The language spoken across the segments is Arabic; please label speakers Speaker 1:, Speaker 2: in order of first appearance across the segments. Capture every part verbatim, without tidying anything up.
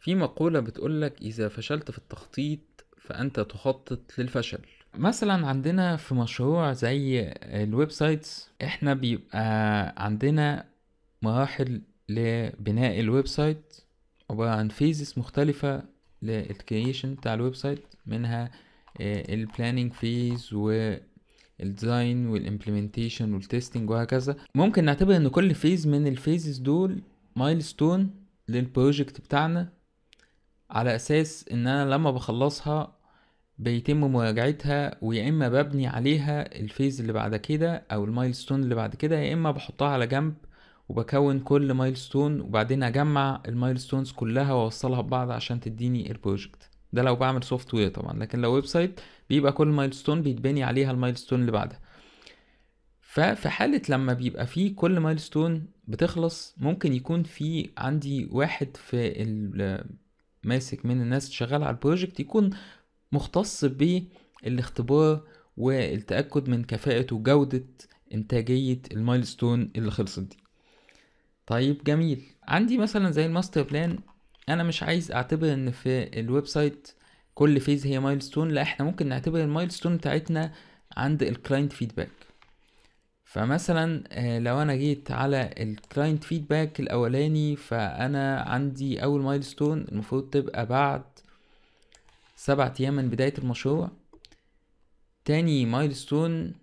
Speaker 1: في مقولة بتقولك إذا فشلت في التخطيط فأنت تخطط للفشل. مثلا عندنا في مشروع زي الويب سايتس احنا بيبقى عندنا مراحل لبناء الويب سايت، عبارة عن فيزز مختلفة للكرييشن بتاع الويب سايت، منها البلاننج فيز والديزاين والامبلمنتيشن والتستنج وهكذا. ممكن نعتبر ان كل فيز من الفيزز دول مايلستون للبروجكت بتاعنا، على اساس ان انا لما بخلصها بيتم مراجعتها، ويا اما ببني عليها الفيز اللي بعد كده او المايلستون اللي بعد كده، يا اما بحطها على جنب وبكون كل مايلستون وبعدين اجمع المايلستونز كلها واوصلها ببعض عشان تديني البروجكت. ده لو بعمل سوفت وير طبعا، لكن لو ويب سايت بيبقى كل مايلستون بيتبني عليها المايلستون اللي بعدها. ففي حالة لما بيبقى فيه كل مايلستون بتخلص، ممكن يكون في عندي واحد في ماسك من الناس شغال على البروجكت يكون مختص بالاختبار والتأكد من كفاءة وجودة إنتاجية المايلستون اللي خلصت دي. طيب جميل، عندي مثلا زي الماستر بلان، أنا مش عايز أعتبر إن في الويب سايت كل فيز هي مايلستون، لا احنا ممكن نعتبر المايلستون بتاعتنا عند الكلاينت فيدباك. فمثلا لو انا جيت على الكلاينت فيدباك الاولاني، فانا عندي اول مايلستون المفروض تبقى بعد سبعة ايام من بداية المشروع. تاني مايلستون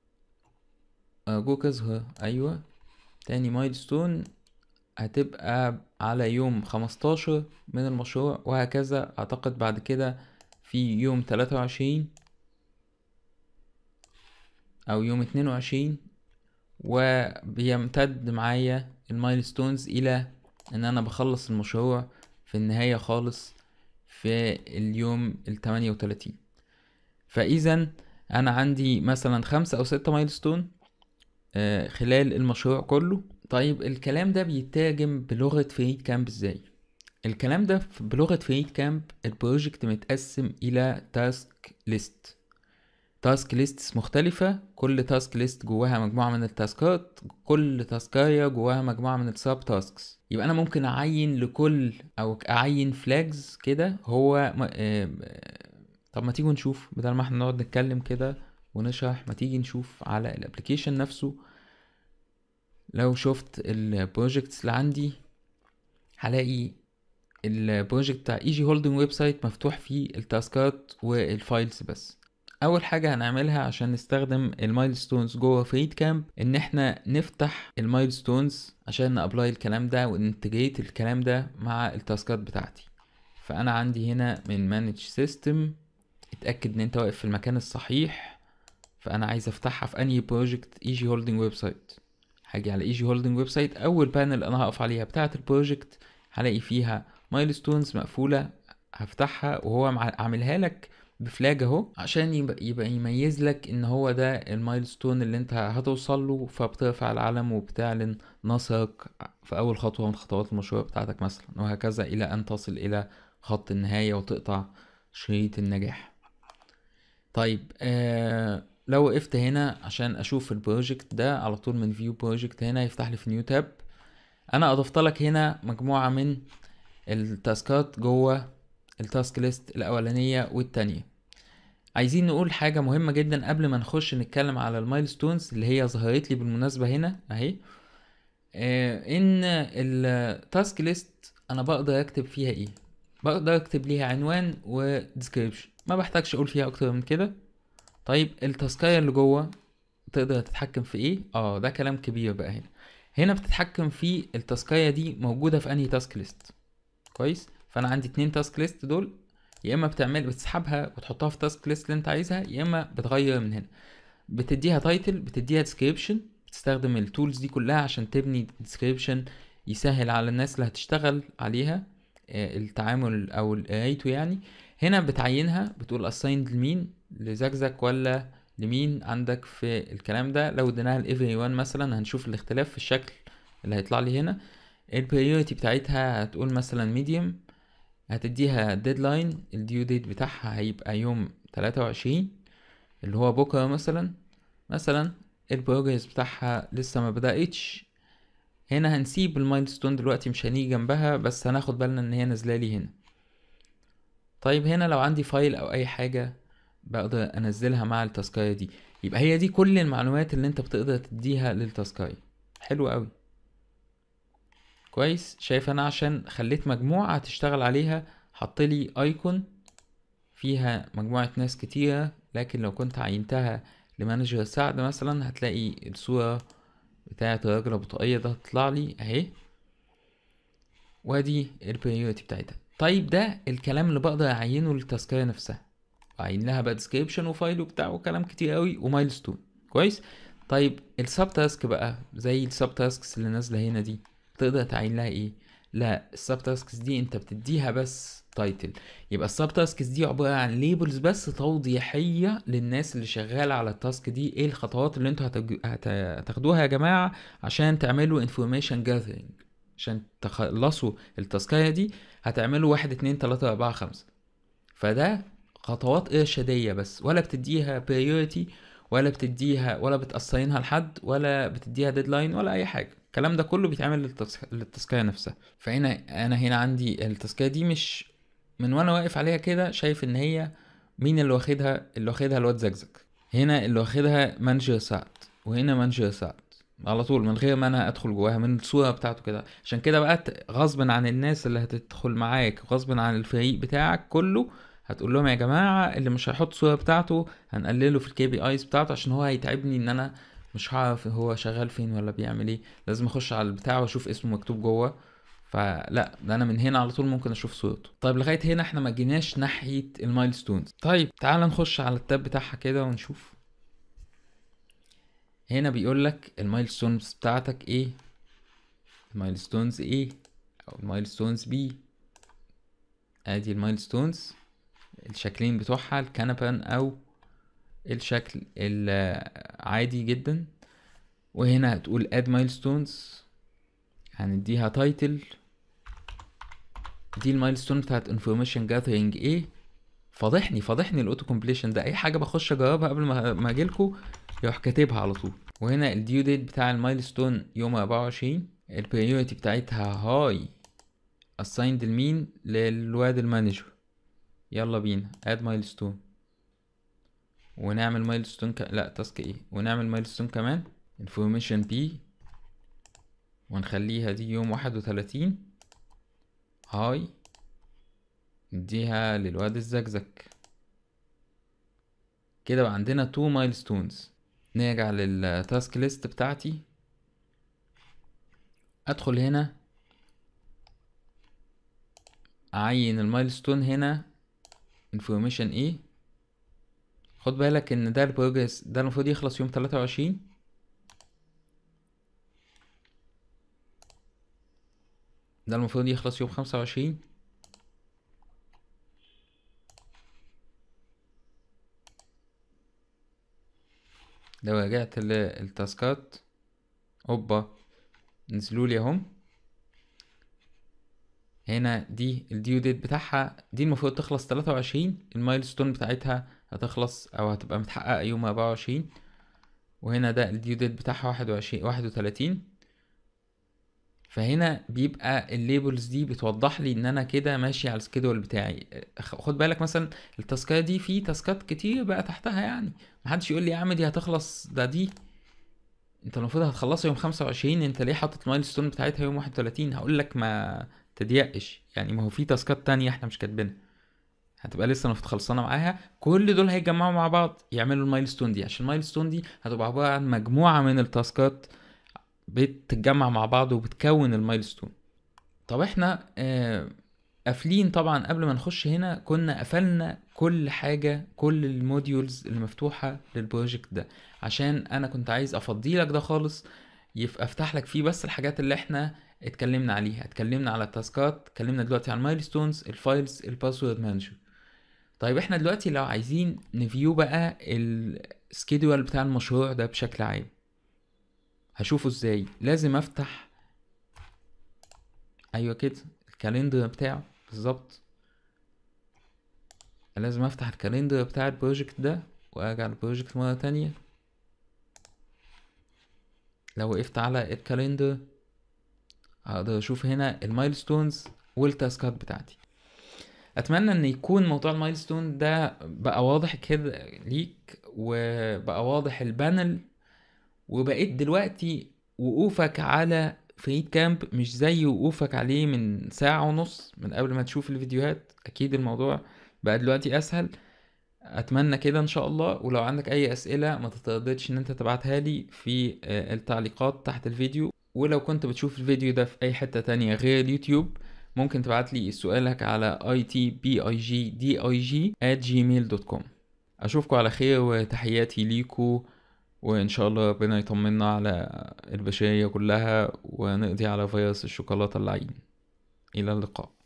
Speaker 1: ارجوك اظهر، ايوه، تاني مايلستون هتبقى على يوم خمستاشر من المشروع، وهكذا اعتقد بعد كده في يوم تلاتة وعشرين او يوم اتنين وعشرين، وبيمتد معايا المايلستونز الى ان انا بخلص المشروع في النهاية خالص في اليوم التمانية وتلاتين. فاذا انا عندي مثلا خمسة او ستة مايلستون آه خلال المشروع كله. طيب الكلام ده بيترجم بلغة فريد كامب ازاي؟ الكلام ده بلغة فريد كامب، البروجكت متقسم الى تاسك ليست، تاسك ليستس مختلفة، كل تاسك ليست جواها مجموعة من التاسكات، كل تاسكاية جواها مجموعة من الساب تاسكس. يبقى انا ممكن اعين لكل او اعين فلاجز كده هو م... آه... طب ما تيجوا نشوف، بدل ما احنا نقعد نتكلم كده ونشرح، ما تيجي نشوف على الابليكيشن نفسه. لو شفت البروجكتس اللي عندي هلاقي البروجكت بتاع ايجي هولدنج ويب سايت مفتوح فيه التاسكات والفايلز بس. اول حاجة هنعملها عشان نستخدم المايلستونز جوه فريد كامب، ان احنا نفتح المايلستونز عشان نابلاي الكلام ده وننتجريت الكلام ده مع التاسكات بتاعتي. فانا عندي هنا من مانج سيستم، اتاكد ان انت واقف في المكان الصحيح. فانا عايز افتحها في انهي بروجكت؟ ايجي هولدنج ويب سايت. هاجي على ايجي هولدنج ويب سايت، اول بانل انا هقف عليها بتاعه البروجكت هلاقي فيها مايلستونز مقفوله، هفتحها وهو عاملها لك بفلاج اهو عشان يبقى, يبقى يميز لك ان هو ده المايلستون اللي انت هتوصل له، فبترفع العلم وبتعلن نصرك في اول خطوه من خطوات المشروع بتاعتك مثلا، وهكذا الى ان تصل الى خط النهايه وتقطع شريط النجاح. طيب آه لو وقفت هنا عشان اشوف البروجكت ده على طول من فيو بروجكت، هنا يفتح لي في نيو تاب. انا اضفت لك هنا مجموعة من التاسكات جوه التاسك ليست الاولانية والتانية. عايزين نقول حاجة مهمة جدا قبل ما نخش نتكلم على المايلستونز اللي هي ظهرت لي بالمناسبة هنا اهي، آه ان التاسك ليست انا بقدر اكتب فيها ايه؟ بقدر اكتب ليها عنوان وديسكريبشن، ما بحتاجش اقول فيها اكتر من كده. طيب التاسكاية اللي جوه تقدر تتحكم في ايه؟ اه ده كلام كبير بقى. هنا هنا بتتحكم في التاسكاية دي موجودة في انهي تاسك ليست. كويس، فانا عندي اتنين تاسك ليست دول، يا اما بتعمل بتسحبها وتحطها في تاسك ليست اللي انت عايزها، يا اما بتغير من هنا، بتديها تايتل، بتديها ديسكريبشن، بتستخدم التولز دي كلها عشان تبني ديسكريبشن يسهل على الناس اللي هتشتغل عليها التعامل او قرايته يعني. هنا بتعينها، بتقول assigned لمين، لزكزك ولا لمين عندك في الكلام ده. لو اديناها ل everyone مثلا هنشوف الاختلاف في الشكل اللي هيطلع لي هنا. البريوريتي بتاعتها هتقول مثلا medium، هتديها deadline، الديو ديت بتاعها هيبقى يوم تلاتة وعشرين اللي هو بكرة مثلا. مثلا البروجرس بتاعها لسه ما بدأتش، هنا هنسيب المايلستون دلوقتي، مش هنيجي جنبها، بس هناخد بالنا ان هي نازله لي هنا. طيب هنا لو عندي فايل او اي حاجه بقدر انزلها مع التاسكايه دي، يبقى هي دي كل المعلومات اللي انت بتقدر تديها للتاسكايه. حلو قوي، كويس. شايف انا عشان خليت مجموعه تشتغل عليها حط لي ايكون فيها مجموعه ناس كتيره، لكن لو كنت عينتها لمانجر سعد مثلا هتلاقي الصوره بتاعه الراجل ابو طاقية ده هتطلع لي اهي، وادي البريوريتي بتاعتها. طيب ده الكلام اللي بقدر اعينه للتاسكايه نفسها، اعين لها بقى ديسكريبشن وفايل وبتاع وكلام كتير قوي ومايلستون. كويس. طيب السب تاسك بقى زي السب تاسكس اللي نازله هنا دي تقدر تعين لها ايه؟ لا، السب تاسكس دي انت بتديها بس تايتل. يبقى السب تاسكس دي عباره عن ليبلز بس توضيحيه للناس اللي شغاله على التاسك دي، ايه الخطوات اللي انتوا هتج... هت... هتاخدوها يا جماعه عشان تعملوا انفورميشن جاذرينج، عشان تخلصوا التاسكايه دي هتعملوا واحد اتنين تلاته اربعه خمسه. فده خطوات ارشاديه بس، ولا بتديها بريوريتي ولا بتديها ولا بتأصينها لحد ولا بتديها ديدلاين ولا اي حاجه. الكلام ده كله بيتعمل للتسك... للتسكيه نفسها. فهنا انا هنا عندي التسكيه دي مش من وانا واقف عليها كده شايف ان هي مين اللي واخدها؟ اللي واخدها الواد زجزج. هنا اللي واخدها مانجر سعد، وهنا مانجر سعد على طول من غير ما انا ادخل جواها من الصوره بتاعته كده. عشان كده بقى غصب عن الناس اللي هتدخل معاك، غصب عن الفريق بتاعك كله، هتقول لهم يا جماعه اللي مش هيحط صوره بتاعته هنقلله في الكي بي ايز بتاعته، عشان هو هيتعبني ان انا مش هعرف هو شغال فين ولا بيعمل ايه. لازم اخش على البتاع واشوف اسمه مكتوب جوه، فلا ده انا من هنا على طول ممكن اشوف صورته. طيب لغايه هنا احنا ما جيناش ناحيه المايلستونز. طيب تعال نخش على التاب بتاعها كده ونشوف. هنا بيقول لك المايلستونز بتاعتك ايه، المايلستونز ايه او المايلستونز بي. ادي المايلستونز الشكلين بتوعها، الكنبان او الشكل العادي جدا. وهنا هتقول add milestones، هنديها title. دي المايلستون بتاعت information gathering ايه. فاضحني فاضحني الاوتو كومبليشن ده، اي حاجه بخش اجربها قبل ما ما اجيلكوا يروح كاتبها على طول. وهنا الديو ديت بتاع المايلستون يوم اربعة وعشرين، البريوريتي بتاعتها هاي assigned لمين؟ للواد المانجر. يلا بينا add milestone ونعمل مايلستون ك... لا تاسك ايه، ونعمل مايلستون كمان information b ونخليها دي يوم واحد وتلاتين هاي، نديها للواد الزجزج. كده بقى عندنا تو مايلستونز. نرجع للتاسك ليست بتاعتي، ادخل هنا اعين المايلستون هنا information ايه. خد بالك ان ده البروجرس ده المفروض يخلص يوم تلاتة وعشرين، ده المفروض يخلص يوم خمسة وعشرين. لو رجعت للتاسكات اوبا نزلولي اهم. هنا دي الديو ديت بتاعها، دي المفروض تخلص تلاتة وعشرين، المايلستون بتاعتها هتخلص او هتبقى متحققة يوم اربعة وعشرين. وهنا ده الديو ديت بتاعها واحد وعشرين واحد وتلاتين. فهنا بيبقى الليبلز دي بتوضح لي ان انا كده ماشي على السكيدول بتاعي. خد بالك مثلا التاسكات دي في تاسكات كتير بقى تحتها، يعني محدش يقول لي يا عم دي هتخلص، ده دي انت المفروض هتخلصها يوم خمسة وعشرين، انت ليه حاطط المايلستون بتاعتها يوم واحد وتلاتين؟ هقول لك ما تضيقش يعني، ما هو في تاسكات تانية احنا مش كاتبينها هتبقى لسه المفروض خلصانه معاها. كل دول هيتجمعوا مع بعض يعملوا المايلستون دي، عشان المايلستون دي هتبقى عباره عن مجموعه من التاسكات بتتجمع مع بعض وبتكون المايلستون. طب احنا آه قافلين طبعا قبل ما نخش هنا، كنا قفلنا كل حاجة كل الموديولز اللي مفتوحة للبروجكت ده، عشان انا كنت عايز افضي لك ده خالص، يبقى افتح لك فيه بس الحاجات اللي احنا اتكلمنا عليها. اتكلمنا على التاسكات، اتكلمنا دلوقتي على المايلستونز، الفايلز، الباسورد مانجر. طيب احنا دلوقتي لو عايزين نفيو بقى السكيدول بتاع المشروع ده بشكل عام، هشوفه ازاي؟ لازم افتح ايوه كده الكالندر بتاعه بالظبط. لازم افتح الكالندر بتاع البروجكت ده وارجع البروجكت مرة تانية. لو وقفت على الكالندر هقدر اشوف هنا المايلستونز والتاسكات بتاعتي. اتمنى ان يكون موضوع المايلستون ده بقى واضح كده ليك، وبقى واضح البانل، وبقيت دلوقتي وقوفك على فريد كامب مش زي وقوفك عليه من ساعة ونص من قبل ما تشوف الفيديوهات. اكيد الموضوع بقى دلوقتي اسهل. اتمنى كده ان شاء الله. ولو عندك اي اسئلة ما تترددش ان انت تبعتها لي في آه، التعليقات تحت الفيديو. ولو كنت بتشوف الفيديو ده في اي حتة تانية غير اليوتيوب، ممكن تبعت لي سؤالك على اي تي بي اي جي دي اي جي ات جيميل دوت كوم. اشوفكم على خير، وتحياتي ليكو، وان شاء الله ربنا يطمنا على البشرية كلها ونقضي على فيروس الشوكولاتة اللعين. الى اللقاء.